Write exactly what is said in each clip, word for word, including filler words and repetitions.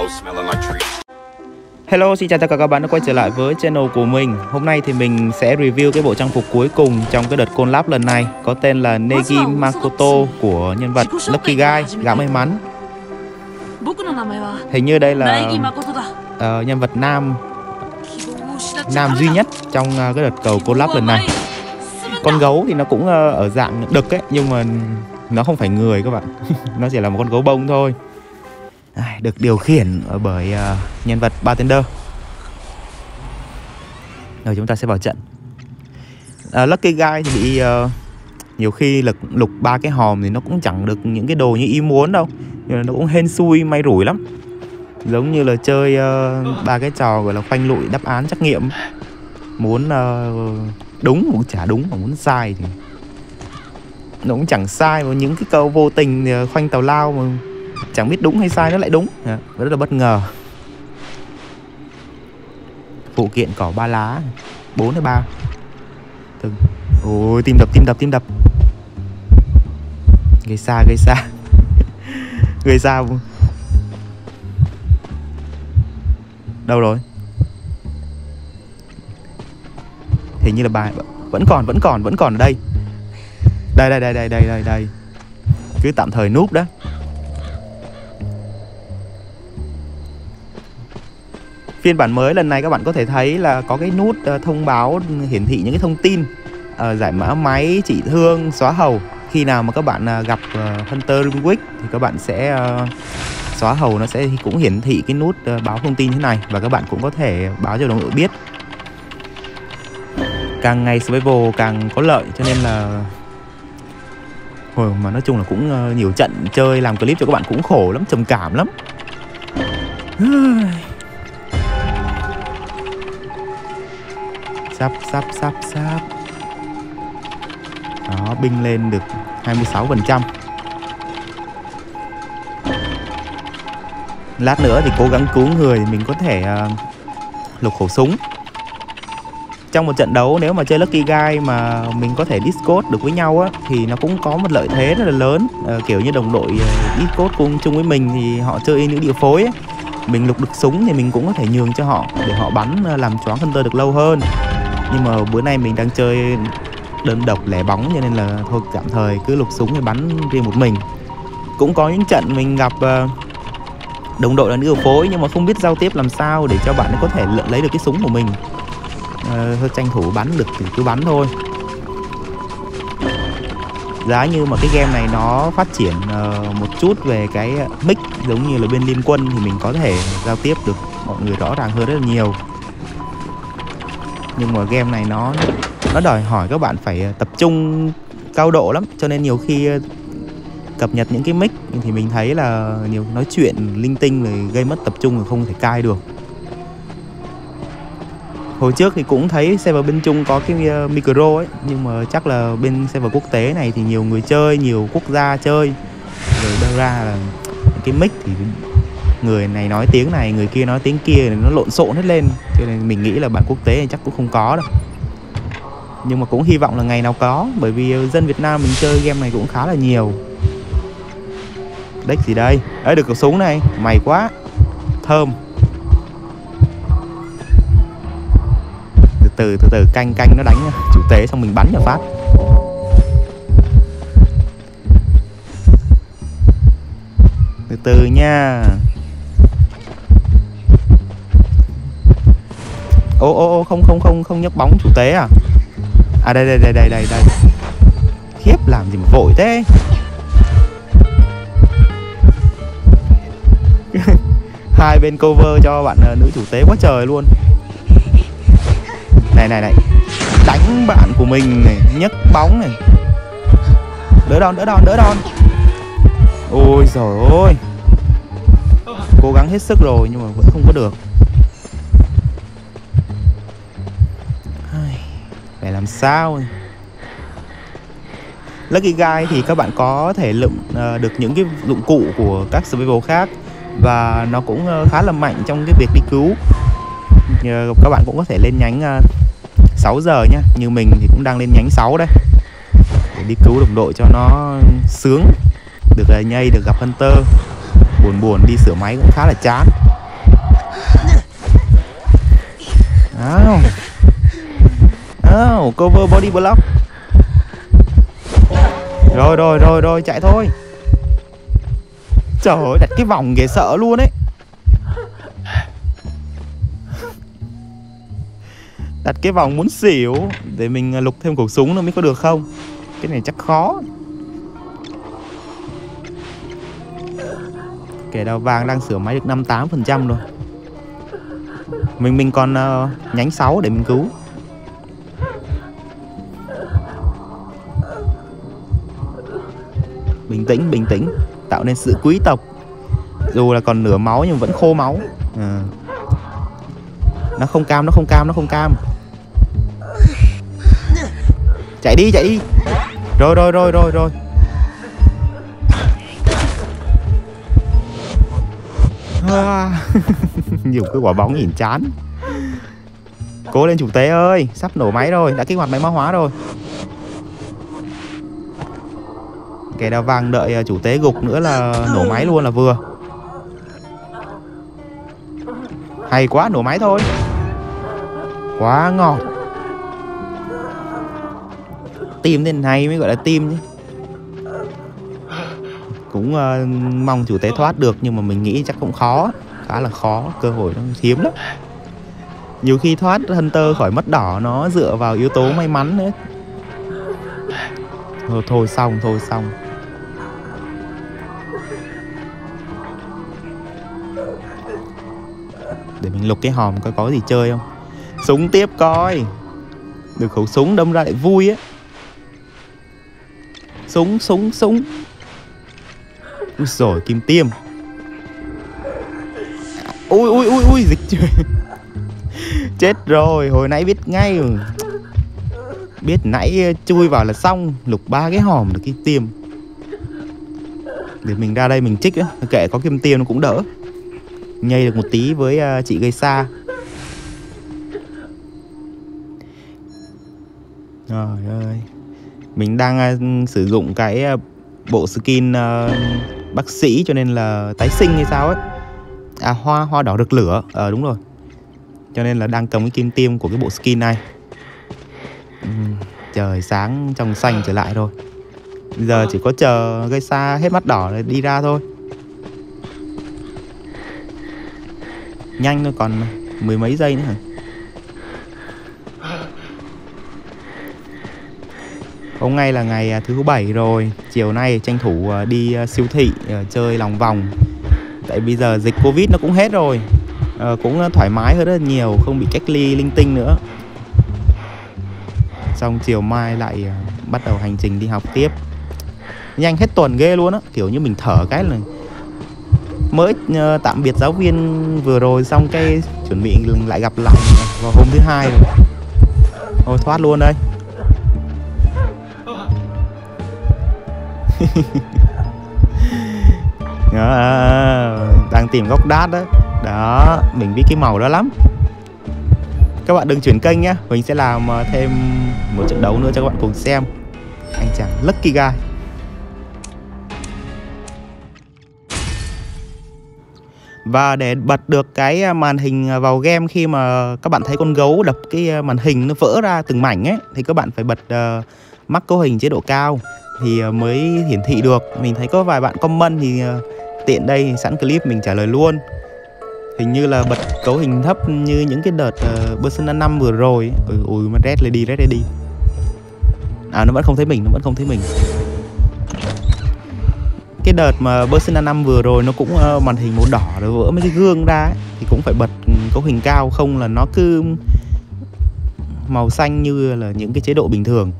Hello, xin chào tất cả các bạn đã quay trở lại với channel của mình. Hôm nay thì mình sẽ review cái bộ trang phục cuối cùng trong cái đợt collab lần này, có tên là Negi Makoto của nhân vật Lucky Guy, gã may mắn. Hình như đây là uh, nhân vật nam nam duy nhất trong uh, cái đợt cầu collab lần này. Con gấu thì nó cũng uh, ở dạng đực ấy, nhưng mà nó không phải người các bạn. Nó chỉ là một con gấu bông thôi. À, được điều khiển bởi uh, nhân vật bartender. Rồi chúng ta sẽ vào trận. uh, Lucky Guy thì bị uh, nhiều khi lục lục ba cái hòm thì nó cũng chẳng được những cái đồ như ý muốn đâu, nhưng mà nó cũng hên xui may rủi lắm. Giống như là chơi uh, ba cái trò gọi là khoanh lụi đáp án trắc nghiệm. Muốn uh, đúng cũng chả đúng, mà muốn sai thì nó cũng chẳng sai. Mà những cái câu vô tình thì khoanh tào lao mà chẳng biết đúng hay sai nó lại đúng. À, rất là bất ngờ. Phụ kiện cỏ ba lá, bốn hay ba. Từng. Ôi, tim đập, tim đập, tim đập. Gây xa, gây xa. Gây xa. Đâu rồi? Hình như là bài vẫn còn, vẫn còn, vẫn còn ở đây. Đây, đây, đây, đây, đây, đây, đây. Cứ tạm thời núp đó. Phiên bản mới lần này các bạn có thể thấy là có cái nút uh, thông báo hiển thị những cái thông tin uh, giải mã máy, trị thương, xóa hầu. Khi nào mà các bạn uh, gặp uh, Hunter Ringwick thì các bạn sẽ uh, xóa hầu, nó sẽ cũng hiển thị cái nút uh, báo thông tin như thế này. Và các bạn cũng có thể báo cho đồng đội biết. Càng ngày survival càng có lợi, cho nên là hồi mà nói chung là cũng uh, nhiều trận chơi làm clip cho các bạn cũng khổ lắm, trầm cảm lắm. Sắp, sắp, sắp, sắp. Đó, binh lên được hai mươi sáu phần trăm. Lát nữa thì cố gắng cứu người mình có thể uh, lục khẩu súng. Trong một trận đấu nếu mà chơi Lucky Guy mà mình có thể discord được với nhau á, thì nó cũng có một lợi thế rất là lớn. uh, Kiểu như đồng đội uh, discord cùng chung với mình thì họ chơi những địa phối ấy. Mình lục được súng thì mình cũng có thể nhường cho họ để họ bắn uh, làm choáng Hunter được lâu hơn. Nhưng mà bữa nay mình đang chơi đơn độc lẻ bóng, cho nên là thôi tạm thời cứ lục súng để bắn riêng một mình. Cũng có những trận mình gặp uh, đồng đội là điều phối nhưng mà không biết giao tiếp làm sao để cho bạn ấy có thể lấy được cái súng của mình. uh, Thôi tranh thủ bắn được thì cứ bắn thôi. Giá như mà cái game này nó phát triển uh, một chút về cái mic giống như là bên Liên Quân thì mình có thể giao tiếp được mọi người rõ ràng hơn rất là nhiều. Nhưng mà game này nó nó đòi hỏi các bạn phải tập trung cao độ lắm, cho nên nhiều khi cập nhật những cái mic thì mình thấy là nhiều nói chuyện linh tinh rồi gây mất tập trung rồi không thể cai được. Hồi trước thì cũng thấy server bên Trung có cái micro ấy, nhưng mà chắc là bên server quốc tế này thì nhiều người chơi, nhiều quốc gia chơi, rồi đâu ra là cái mic thì người này nói tiếng này, người kia nói tiếng kia, nó lộn xộn hết lên. Cho nên mình nghĩ là bản quốc tế thì chắc cũng không có đâu. Nhưng mà cũng hy vọng là ngày nào có, bởi vì dân Việt Nam mình chơi game này cũng khá là nhiều. Deck gì đây? Đấy, được khẩu súng này, mày quá. Thơm. Từ từ, từ từ, canh canh nó đánh chủ tế xong mình bắn cho phát. Từ từ nha. Ô ô ô, không không không không nhấc bóng chủ tế à? À đây đây đây đây đây đây. Khiếp, làm gì mà vội thế. Hai bên cover cho bạn uh, nữ chủ tế quá trời luôn. Này này này, đánh bạn của mình này, nhấc bóng này. Đỡ đòn, đỡ đòn, đỡ đòn. Ôi giời ơi. Cố gắng hết sức rồi nhưng mà vẫn không có được. Phải làm sao? Lucky Guy thì các bạn có thể lượm uh, được những cái dụng cụ của các survival khác. Và nó cũng uh, khá là mạnh trong cái việc đi cứu. uh, Các bạn cũng có thể lên nhánh uh, sáu giờ nhá. Như mình thì cũng đang lên nhánh sáu đây, để đi cứu đồng đội cho nó sướng. Được uh, nhây, được gặp Hunter. Buồn buồn đi sửa máy cũng khá là chán. Nào. Oh, cover body block. Rồi rồi rồi rồi chạy thôi. Trời ơi, đặt cái vòng ghê sợ luôn ấy. Đặt cái vòng muốn xỉu. Để mình lục thêm khẩu súng nữa mới có được không. Cái này chắc khó. Kẻ đào vàng đang sửa máy được năm mươi tám phần trăm rồi. Mình mình còn uh, nhánh sáu để mình cứu. Bình tĩnh, bình tĩnh. Tạo nên sự quý tộc. Dù là còn nửa máu nhưng vẫn khô máu. À. Nó không cam, nó không cam, nó không cam. Chạy đi, chạy đi. Rồi, rồi, rồi, rồi, rồi. À. Dùng cái quả bóng nhìn chán. Cố lên chủ tế ơi. Sắp nổ máy rồi, đã kích hoạt máy mã hóa rồi. Kẻ đào vàng đợi chủ tế gục nữa là nổ máy luôn là vừa. Hay quá, nổ máy thôi. Quá ngon. Team thế này mới gọi là team chứ. Cũng uh, mong chủ tế thoát được. Nhưng mà mình nghĩ chắc cũng khó. Khá là khó, cơ hội nó hiếm lắm. Nhiều khi thoát Hunter khỏi mất đỏ nó dựa vào yếu tố may mắn nữa. Thôi, thôi xong, thôi xong. Để mình lục cái hòm coi có gì chơi không. Súng tiếp coi. Được khẩu súng đâm ra lại vui á. Súng, súng, súng. Úi dồi, kim tiêm. Ui, ui, ui, ui, dịch trời. Chết rồi, hồi nãy biết ngay. Biết nãy chui vào là xong. Lục ba cái hòm được kim tiêm. Để mình ra đây mình trích á. Kệ có kim tiêm nó cũng đỡ. Nhây được một tí với uh, chị gây xa. Trời ơi. Mình đang uh, sử dụng cái uh, bộ skin uh, bác sĩ cho nên là tái sinh hay sao ấy. À, hoa hoa đỏ rực lửa. Ờ đúng rồi. Cho nên là đang cầm cái kim tiêm của cái bộ skin này. uhm, Trời sáng trong xanh trở lại rồi. Bây giờ chỉ có chờ gây xa hết mắt đỏ để đi ra thôi. Nhanh thôi, còn mười mấy giây nữa hả? Hôm nay là ngày thứ bảy rồi. Chiều nay tranh thủ đi siêu thị chơi lòng vòng. Tại bây giờ dịch Covid nó cũng hết rồi. à, Cũng thoải mái hơn rất là nhiều. Không bị cách ly linh tinh nữa. Xong chiều mai lại bắt đầu hành trình đi học tiếp. Nhanh hết tuần ghê luôn á. Kiểu như mình thở cái là mới uh, tạm biệt giáo viên vừa rồi. Xong cái chuẩn bị lại gặp lại vào hôm thứ hai rồi. Thôi thoát luôn đây. À, đang tìm góc đát đó. Đó, mình biết cái màu đó lắm. Các bạn đừng chuyển kênh nhé. Mình sẽ làm thêm một trận đấu nữa cho các bạn cùng xem. Anh chàng Lucky Guy. Và để bật được cái màn hình vào game khi mà các bạn thấy con gấu đập cái màn hình nó vỡ ra từng mảnh ấy, thì các bạn phải bật uh, mắc cấu hình chế độ cao thì uh, mới hiển thị được. Mình thấy có vài bạn comment thì uh, tiện đây sẵn clip mình trả lời luôn. Hình như là bật cấu hình thấp như những cái đợt uh, Persona năm vừa rồi. Ui, ui mà red lên đi, red lên đi. À nó vẫn không thấy mình, nó vẫn không thấy mình. Cái đợt mà Persona năm vừa rồi nó cũng uh, màn hình màu đỏ rồi vỡ mấy cái gương ra ấy, thì cũng phải bật cấu hình cao, không là nó cứ màu xanh như là những cái chế độ bình thường.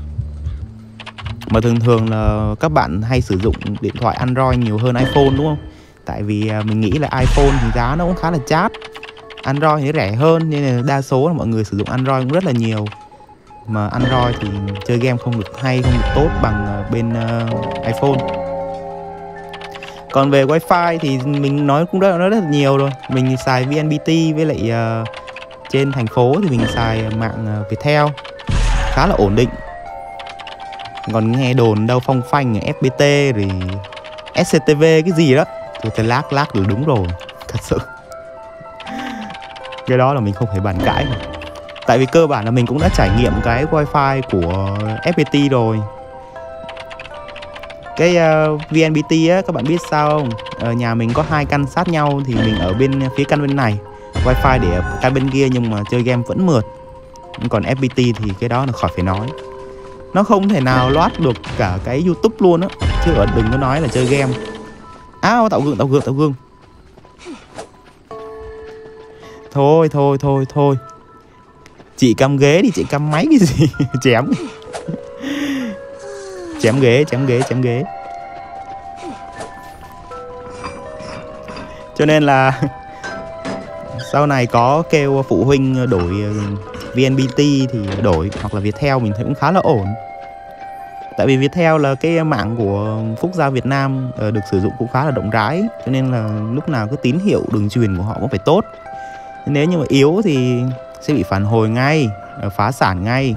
Mà thường thường là các bạn hay sử dụng điện thoại Android nhiều hơn iPhone đúng không? Tại vì uh, mình nghĩ là iPhone thì giá nó cũng khá là chát, Android thì rẻ hơn, nên là đa số là mọi người sử dụng Android cũng rất là nhiều. Mà Android thì chơi game không được hay, không được tốt bằng uh, bên uh, iPhone. Còn về Wi-Fi thì mình nói cũng rất, rất là nhiều rồi. Mình xài vê en pê tê với lại uh, trên thành phố thì mình xài mạng uh, Viettel khá là ổn định. Còn nghe đồn đâu phong phanh ép pê tê rồi ét xê tê vê cái gì đó, tôi thấy lác lác là đúng rồi. Thật sự cái đó là mình không thể bàn cãi mà. Tại vì cơ bản là mình cũng đã trải nghiệm cái wifi của ép pê tê rồi. Cái uh, vê en pê tê á, các bạn biết sao không? Ở nhà mình có hai căn sát nhau thì mình ở bên phía căn bên này, wifi để ở căn bên kia nhưng mà chơi game vẫn mượt. Còn ép pê tê thì cái đó là khỏi phải nói. Nó không thể nào loát được cả cái YouTube luôn á, chứ đừng có nói là chơi game. Áo, tạo gương, tạo gương, tạo gương. Thôi, thôi, thôi, thôi. Chị cắm ghế đi, chị cắm máy cái gì? Chém. Chém ghế, chém ghế, chém ghế. Cho nên là sau này có kêu phụ huynh đổi vê en pê tê thì đổi, hoặc là Viettel mình thấy cũng khá là ổn. Tại vì Viettel là cái mạng của Phúc Gia Việt Nam được sử dụng cũng khá là rộng rãi, cho nên là lúc nào cái tín hiệu đường truyền của họ cũng phải tốt. Nếu như mà yếu thì sẽ bị phản hồi ngay, phá sản ngay.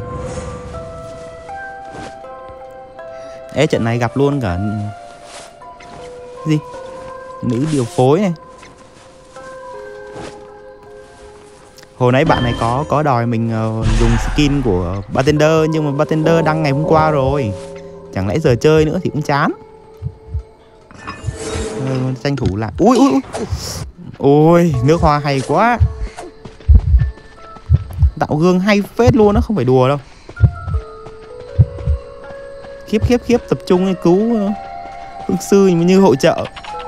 Ê, trận này gặp luôn cả gì? Nữ điều phối này. Hồi nãy bạn này có có đòi mình uh, dùng skin của Bartender, nhưng mà Bartender đăng ngày hôm qua rồi. Chẳng lẽ giờ chơi nữa thì cũng chán. Uh, tranh thủ lại. Ui ui ui. Ôi, nước hoa hay quá. Tạo gương hay phết luôn, nó không phải đùa đâu. Khiếp khiếp khiếp, tập trung cứu hương sư như hội chợ.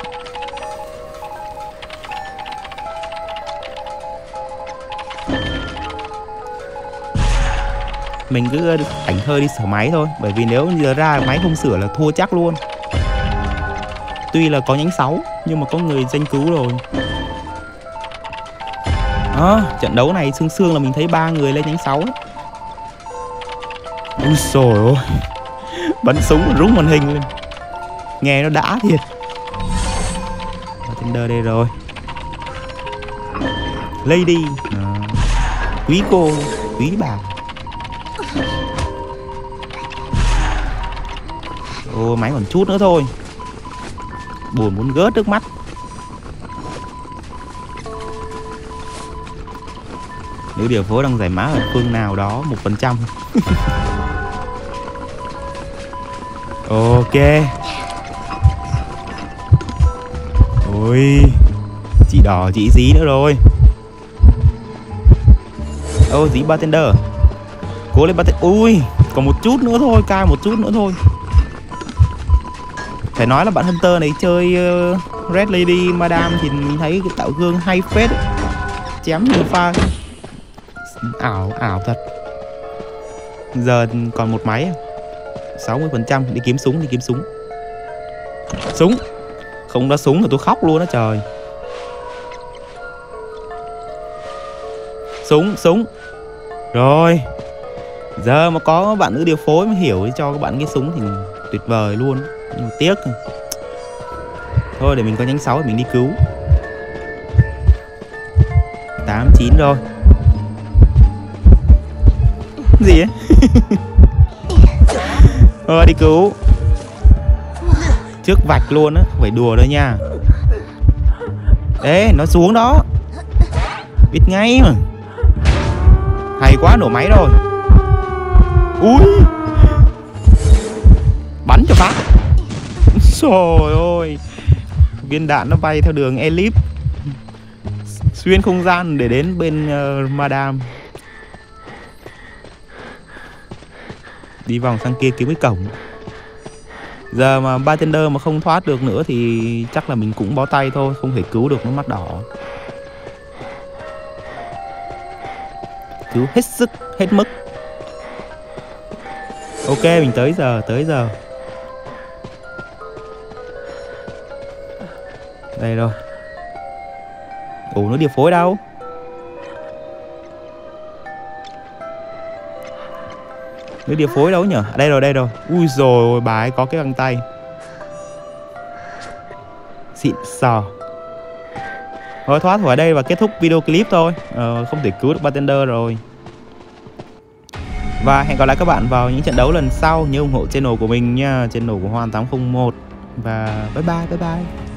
Mình cứ ảnh thơ đi sửa máy thôi, bởi vì nếu giờ ra máy không sửa là thua chắc luôn. Tuy là có nhánh sáu nhưng mà có người danh cứu rồi. À, trận đấu này xương xương là mình thấy ba người lên nhánh sáu. Ui xồi ôi, bắn súng rúng màn hình lên, nghe nó đã thiệt. Bartender đây rồi. Lady à, quý cô, quý bà. Ô, máy còn chút nữa thôi. Buồn muốn gớt nước mắt. Nữ điều phối đang giải mã ở phương nào đó một phần trăm. Ok. Ôi, chị đỏ chị dí nữa rồi. Ô, dí Bartender. Cố lên Bartender. Ui, còn một chút nữa thôi, cai một chút nữa thôi. Phải nói là bạn Hunter này chơi uh, Red Lady Madame thì mình thấy cái tạo gương hay phết. Chém nhiều pha. Ảo, ảo thật. Giờ còn một máy sáu mươi phần trăm. Đi kiếm súng, đi kiếm súng. Súng. Không có súng là tôi khóc luôn đó trời. Súng, súng. Rồi. Giờ mà có bạn nữ điều phối mới hiểu cho các bạn cái súng thì tuyệt vời luôn. Nhưng mà tiếc. Thôi để mình có nhánh sáu thì mình đi cứu. Tám, chín rồi. Gì ấy? Thôi đi cứu. Trước vạch luôn á, không phải đùa đâu nha. Ê, nó xuống đó. Biết ngay mà. Hay quá, nổ máy rồi. Ui, bắn cho phát. Trời ơi, viên đạn nó bay theo đường elip xuyên không gian để đến bên uh, Madame. Đi vòng sang kia kiếm cái cổng. Giờ mà Bartender mà không thoát được nữa thì chắc là mình cũng bó tay thôi, không thể cứu được nó mắt đỏ. Cứu hết sức, hết mức. Ok, mình tới giờ, tới giờ. Đây rồi. Ủa, nó điều phối đâu? Nó điều phối đâu nhỉ? Đây rồi, đây rồi. Ui rồi, bà ấy có cái găng tay. Xịn sò. Thôi thoát khỏi đây và kết thúc video clip thôi. ờ, Không thể cứu được Bartender rồi. Và hẹn gặp lại các bạn vào những trận đấu lần sau. Nhớ ủng hộ channel của mình nha, channel của Hoan tám không một. Và bye bye, bye bye.